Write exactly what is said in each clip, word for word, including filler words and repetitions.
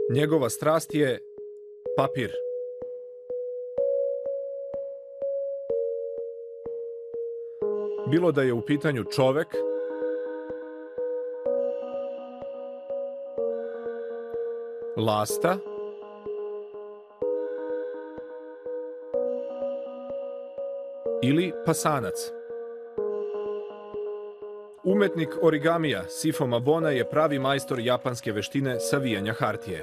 Njegova strast je papir. Bilo da je u pitanju čovek, lasta ili pasanac. Umetnik origamija Sifo Mabona je pravi majstor japanske veštine savijanja hartije.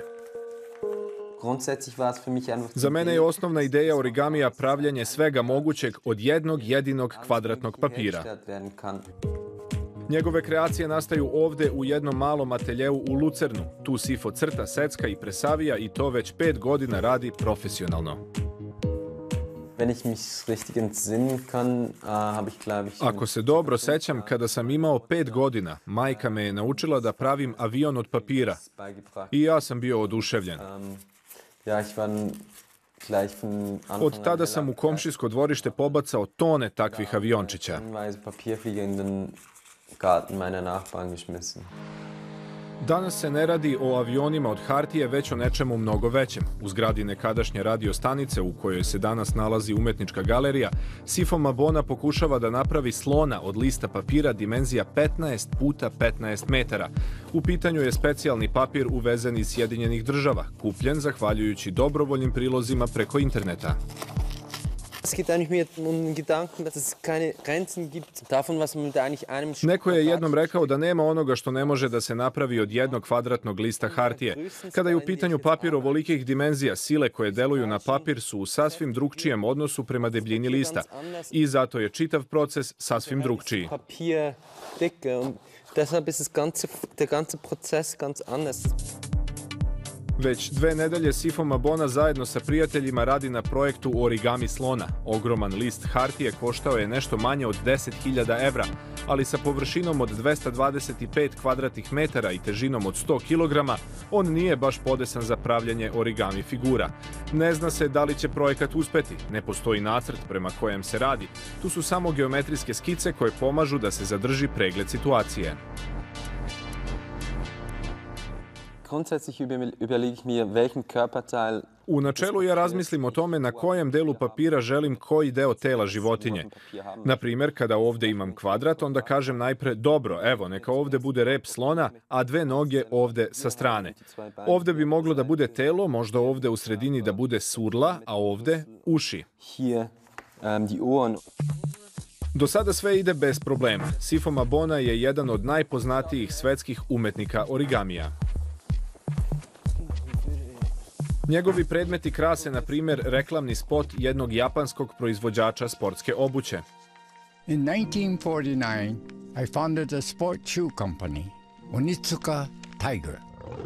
Za mene je osnovna ideja origamija pravljanje svega mogućeg od jednog jedinog kvadratnog papira. Njegove kreacije nastaju ovde u jednom malom ateljeu u Lucernu. Tu Sifo crta, secka i presavija i to već pet godina radi profesionalno. Ako se dobro sećam, kada sam imao pet godina, majka me je naučila da pravim avion od papira. I ja sam bio oduševljen. Od tada sam u komšijsko dvorište pobacao tone takvih aviončića. Danas se ne radi o avionima od hartije, već o nečemu mnogo većem. U zgradi nekadašnje radio stanice, u kojoj se danas nalazi umetnička galerija, Sifo Mabona pokušava da napravi slona od lista papira dimenzija petnaest puta petnaest metara. U pitanju je specijalni papir uvezen iz Sjedinjenih država, kupljen zahvaljujući dobrovoljnim prilozima preko interneta. Neko je jednom rekao da nema onoga što ne može da se napravi od jednog kvadratnog lista hartije. Kada je u pitanju papir ovolikih dimenzija, sile koje deluju na papir su u sasvim drugčijem odnosu prema debljini lista. I zato je čitav proces sasvim drugčiji. Već dve nedelje Sifo Mabona zajedno sa prijateljima radi na projektu origami slona. Ogroman list hartije koštao je nešto manje od deset hiljada evra, ali sa površinom od dvesta dvadeset pet kvadratnih metara i težinom od sto kilograma, on nije baš podesan za pravljanje origami figura. Ne zna se da li će projekat uspeti, ne postoji nacrt prema kojem se radi. Tu su samo geometrijske skice koje pomažu da se zadrži pregled situacije. U načelu ja razmislim o tome na kojem delu papira želim koji deo tela životinje. Na primjer, kada ovde imam kvadrat, onda kažem najpre, dobro, evo, neka ovde bude rep slona, a dve noge ovde sa strane. Ovde bi moglo da bude telo, možda ovde u sredini da bude surla, a ovde uši. Do sada sve ide bez problema. Sifo Mabona je jedan od najpoznatijih svetskih umetnika origamija. Njegovi predmeti krase, na primjer, reklamni spot jednog japanskog proizvođača sportske obuće. In nineteen forty-nine, I founded a sport shoe company, Onitsuka Tiger.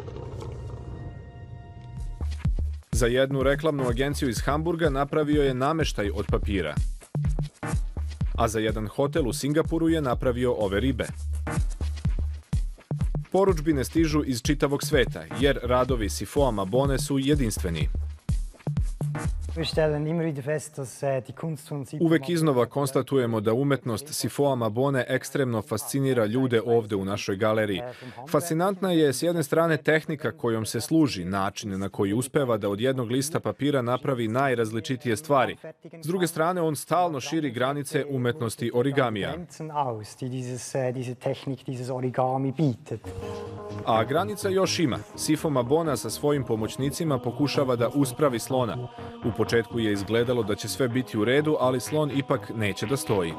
Za jednu reklamnu agenciju iz Hamburga napravio je nameštaj od papira. A za jedan hotel u Singapuru je napravio ove ribe. Poručbine stižu iz čitavog sveta, jer radovi Sifoa Mabone su jedinstveni. Uvek iznova konstatujemo da umetnost Sifoa Mabone ekstremno fascinira ljude ovde u našoj galeriji. Fascinantna je s jedne strane tehnika kojom se služi, način na koji uspeva da od jednog lista papira napravi najrazličitije stvari. S druge strane, on stalno širi granice umetnosti origamija. A granica još ima. Sifo Mabona sa svojim pomoćnicima pokušava da uspravi slona. U početku je izgledalo da će sve biti u redu, ali slon ipak neće da stoji.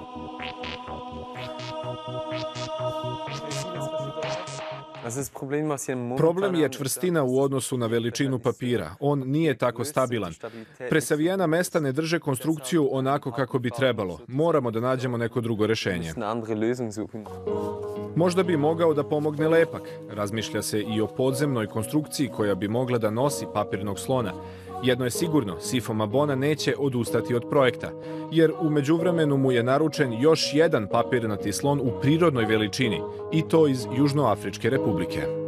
Problem je čvrstina u odnosu na veličinu papira. On nije tako stabilan. Presavijena mesta ne drže konstrukciju onako kako bi trebalo. Moramo da nađemo neko drugo rešenje. Možda bi mogao da pomogne lepak. Razmišlja se i o podzemnoj konstrukciji koja bi mogla da nosi papirnog slona. Jedno je sigurno, Sifo Mabona neće odustati od projekta, jer u međuvremenu mu je naručen još jedan papirnati slon u prirodnoj veličini, i to iz Južnoafričke republike.